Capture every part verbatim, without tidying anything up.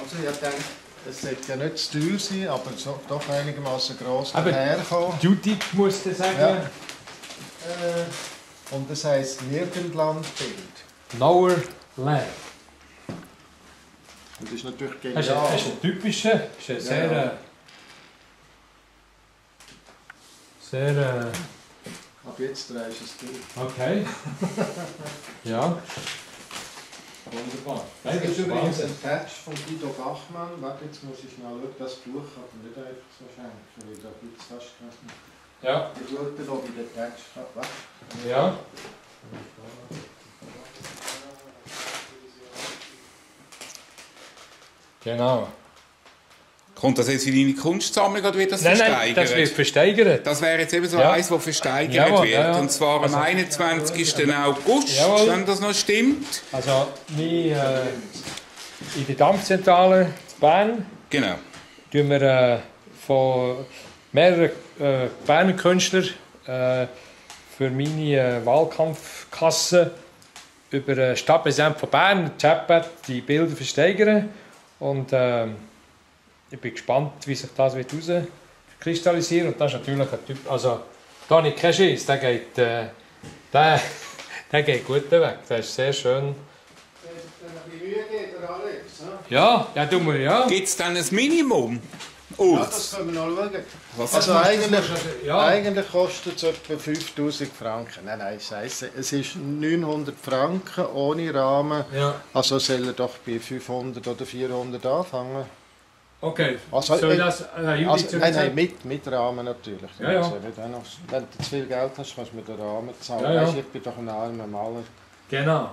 Also ich denke, es sollte ja nicht zu teuer sein, aber so, doch einigermaßen gross Aber daherkommen. Judith muss ich sagen. Ja. Äh, und das heisst Nirgendlandbild. Nowhere Land. Und das ist natürlich Das genial. ist ein, das ist ein typischer, das ist ein sehr, Ja. äh, sehr, äh, Ab jetzt drehst du es durch. okay. Ja. Wunderbar. Das Das ist ist übrigens Wahnsinn. ein Patch von Guido Bachmann. Warte, jetzt muss ich mal schauen, das Buch hat er nicht einfach so schenken, weil da gibt es fast keinen. Ja. Ich schaue da, ob ich den Patch habe. Warte. Ja. Genau. Kommt das jetzt in deine Kunstsammlung oder wird das Nein, nein, versteigert? das wird versteigert. Das wäre jetzt eben so Ja. eins, das versteigert Jawohl, wird. ja, ja. Und zwar am Also- einundzwanzigsten August, Jawohl. wenn das noch stimmt. Also, wir, äh, in der Dampfzentrale in Bern Genau. tun wir äh, von mehreren äh, Berner Künstlern äh, für meine äh, Wahlkampfkasse über den Stadtpräsidenten von Bern, Chatbert, die Bilder versteigern. Und äh, ich bin gespannt, wie sich das herauskristallisieren wird. Und das ist natürlich ein Typ, also da habe ich keinen Schiss, der geht, äh, der, der geht gut weg, der ist sehr schön. Wenn es ein bisschen Mühe geht, der Alex. Ne? Ja, ja, tun wir, ja. Gibt es dann ein Minimum? Ja, Urs? das können wir noch schauen. Was Also Das eigentlich, musst du- ja. eigentlich kostet es etwa fünftausend Franken. Nein, nein, scheiße. Es ist neunhundert Franken ohne Rahmen. Ja. Also soll er doch bei fünfhundert oder vierhundert anfangen. Okay, Also, soll ich äh, das äh, Judith Also, zu nein, nein, erzählen? mit, mit Rahmen natürlich. Ja, ja. Also, wenn du noch- wenn du zu viel Geld hast, kannst du mit den Rahmen zahlen. Ja, ja. Weisst, ich bin doch ein armer Maler. Genau.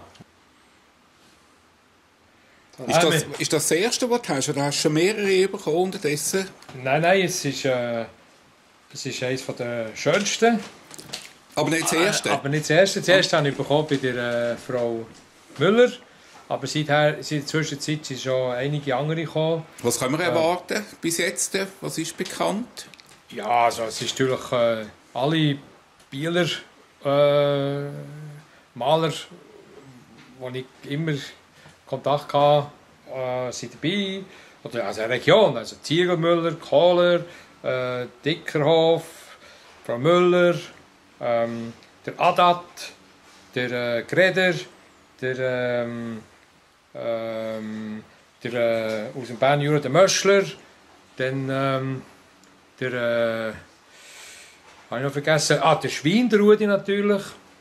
Ist das, ist das das erste, was du hast? Oder hast du schon mehrere bekommen unterdessen? Nein, nein, es ist, äh, es ist eines der schönsten. Aber nicht das erste? Äh, aber nicht das erste. Das erste habe ich bekommen bei der äh, Frau Müller. Aber seither, seit der Zwischenzeit sind schon einige andere gekommen. Was können wir erwarten bis jetzt? Was ist bekannt? Ja, also es ist natürlich äh, alle Bieler äh, Maler, wo ich immer Kontakt hatte, äh, sind dabei. Oder also eine Region, also Ziegelmüller, Kohler, äh, Dickerhof, Frau Müller, ähm, der Adat, der äh, Greder, der, ähm, ähm, der äh, aus dem Bern Jura, der Möschler, dann ähm, der, äh, habe ich noch vergessen, ah, der Schwein, der Rudi natürlich.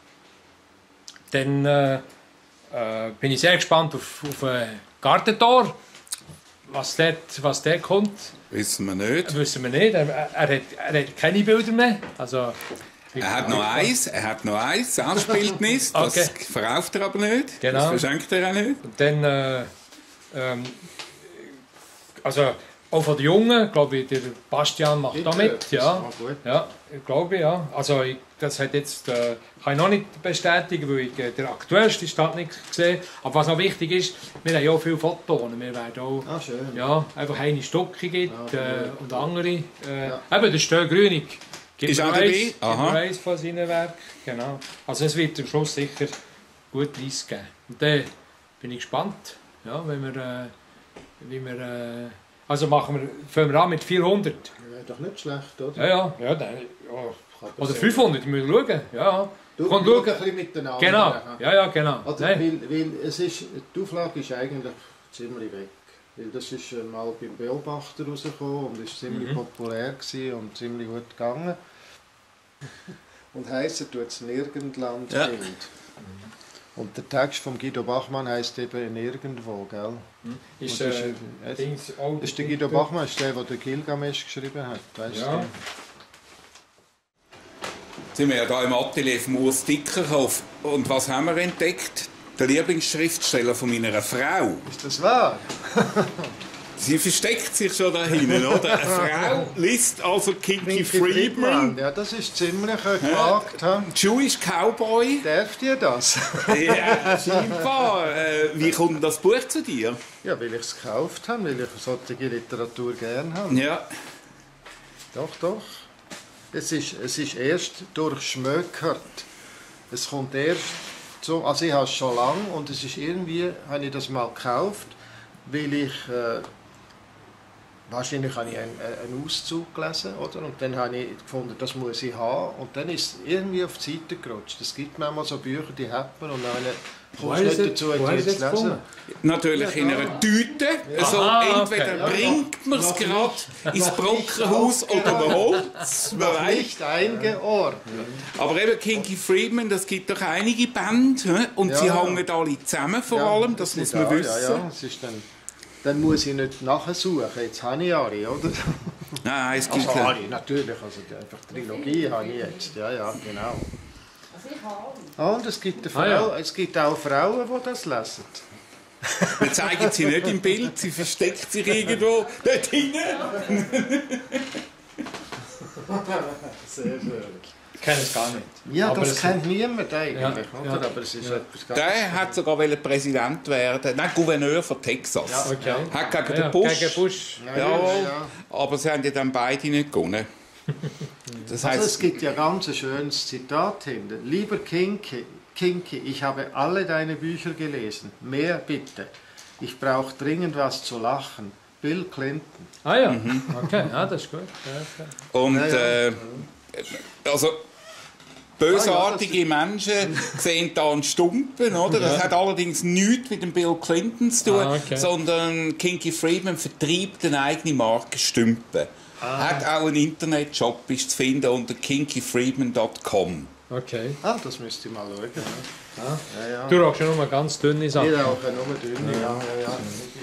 Dann äh, äh, bin ich sehr gespannt auf, auf äh, Gartentor, was dort, was dort kommt. Wissen wir nicht. Das wissen wir nicht, er, er, hat, er hat keine Bilder mehr. Also, Er hat noch eins, er hat noch eins, Selbstbildnis, das Okay. verkauft er aber nicht, Genau. das verschenkt er auch nicht. Und dann, äh, ähm, also auch von den Jungen, glaube ich, der Bastian macht da mit. Das Ja, war gut. ja, ich glaube ja. Also ich, das hat jetzt, äh, kann ich noch nicht bestätigen, weil ich äh, der aktuellste Stand nicht gesehen. Aber was noch wichtig ist, wir haben ja auch viele Fotos. Wir werden auch Ah, schön. ja, einfach eine Stocke gibt Ja, äh, und andere. Äh, Ja. Eben der Stör Grünig. Gibt Ist mir auch eins, dabei? gibt mir Aha. eins von seinen Werken. Genau. Also es wird am Schluss sicher gut Preis geben. Und dann bin ich gespannt, ja, wenn wir, äh, wie wir äh, also machen wir, fangen wir an mit vierhundert. Wäre doch nicht schlecht, oder? Ja, ja, ja, dann, ja. Kann Oder das fünfhundert, wir müssen schauen. Ja. Du, Komm, schau schau. ein bisschen miteinander. Genau, ja, ja, genau. Also, Nein. weil, weil es ist, die Auflage ist eigentlich ziemlich weg. Weil das ist äh, mal beim Beobachter rausgekommen und ist ziemlich Mhm. populär gewesen und ziemlich gut gegangen. Und heissen tut es Nirgendland Ja. Bild. Und der Text von Guido Bachmann heisst eben Nirgendwo, gell? Ist, Und das äh, ist, äh, Dings auch das ist der Guido Bachmann, ist der, der den Gilgamesch geschrieben hat, weißt Ja. du? Jetzt sind wir ja hier im Atelier vom Urs Dickerhof. Und was haben wir entdeckt? Der Lieblingsschriftsteller von meiner Frau. Ist das wahr? Sie versteckt sich schon da hinten, oder? Eine Frau liest also Kinky Friedman. Ja, das ist ziemlich äh, gewagt. Ja. Jewish Cowboy. Darf dir das? Ja, scheinbar. Äh, wie kommt denn das Buch zu dir? Ja, weil ich es gekauft habe, weil ich solche Literatur gerne habe. Ja. Doch, doch. Es ist, es ist erst durchschmökert. Es kommt erst so, also ich habe es schon lange und es ist irgendwie, habe ich das mal gekauft, weil ich äh, wahrscheinlich habe ich einen, einen Auszug gelesen, oder? Und dann habe ich gefunden, das muss ich haben. Und dann ist es irgendwie auf die Seite gerutscht. Es gibt manchmal so Bücher, die hat man und dann kommst du nicht dazu, die jetzt zu lesen. Natürlich in einer Tüte. Also Aha, entweder okay. bringt man es Noch gerade nicht- ins noch nicht Brockenhaus oder man holt es. Wer Noch weiß. nicht eingeordnet. Aber eben Kinky Friedman, das gibt doch einige Bands. hä? Und Ja. sie hängen alle zusammen vor Ja, allem, das muss ist man da, wissen. Ja, ja. Es ist dann, dann muss ich nicht nachsuchen. Jetzt habe ich alle, oder? Nein, es gibt Also keine. alle, natürlich. Also die- einfach die Trilogie habe ich jetzt. Ja, ja, genau. Ah, und es gibt, eine Frau, Ah, ja. es gibt auch Frauen, die das lesen. Wir zeigen sie nicht im Bild, sie versteckt sich irgendwo dort hinten. Sehr schön. Ich kenne es gar nicht. Ja, Aber das es- kennt niemand eigentlich, Ja, oder? ja. Aber es ist etwas ganz... Der hat sogar wollen Präsident werden, nein, Gouverneur von Texas. Ja. Okay. Hat gegen Ja, den Bush. Gegen Bush. Ja, Ja, ja, ja. aber sie haben ja dann beide nicht gewonnen. Das Also es heisst, gibt ja ganz ein schönes Zitat hinten. Lieber Kinky, Kinky, ich habe alle deine Bücher gelesen. Mehr bitte. Ich brauche dringend was zu lachen. Bill Clinton. Ah ja, Mhm. okay, ja, das ist gut. Ja, okay. und Ja, ja. äh, also bösartige Menschen sehen da einen Stumpen, oder? Das hat allerdings nichts mit dem Bill Clinton zu tun, Ah, okay. sondern Kinky Friedman vertreibt eine eigene Marke Stümpen. Hat auch einen Internetshop, ist zu finden unter kinky friedman punkt com. Okay. Ah, das müsste ich mal schauen. Ah. Ja, ja. Du rauchst ja nur ganz dünne Sachen. Ich rauche nur dünne. Ja, ja, ja.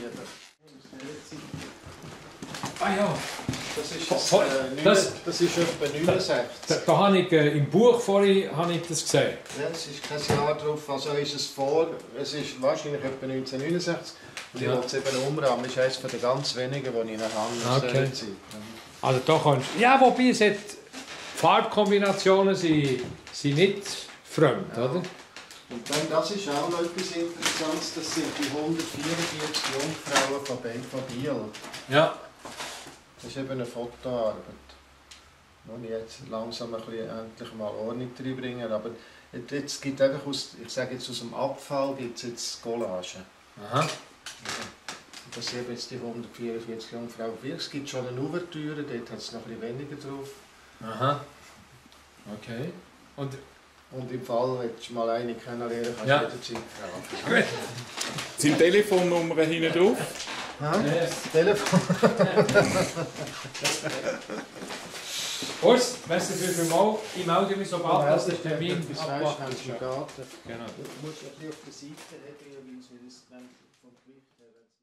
Ah ja. Das ist, Voll- äh, das- neun- das ist etwa neunundsechzig. Da, da habe ich äh, im Buch vorhin habe ich das gesehen. Ja, es ist kein Jahr drauf, also ist es vor, es ist wahrscheinlich etwa neunzehnhundertneunundsechzig. Und ich Ja. wollte es eben umrahmen, es ist eines der ganz wenigen, die ich noch habe aus Okay. dieser Zeit. Also da kannst ja, wobei es hat, Farbkombinationen sind, sind nicht fremd, Ja. oder? Und dann, das ist auch noch etwas Interessantes, das sind die hundertvierundvierzig Jungfrauen von Ben von Biel. Ja. Das ist eben eine Fotoarbeit, wo ich jetzt langsam ein bisschen endlich mal Ordnung reinbringe. Aber jetzt gibt einfach aus, ich sage jetzt aus dem Abfall gibt es jetzt Collagen. Aha. Das sind eben jetzt die hundertvierundvierzig Jungfrauen. Es gibt schon eine Ouvertüre, dort hat es noch ein bisschen weniger drauf. Aha. Okay. Und Und im Fall, wenn du mal eine kennenlernen kannst, Ja. du jederzeit fragen. gut. Sind Telefonnummern hinten drauf? Ja? Yes. Telefon. Urs, merci vielmals. Ich melde mich sobald das der Termin bis abgemacht weißt, ist. im Garten. Genau. Du musst ein bisschen auf der Seite reden, weil es mir das vom Gewicht her...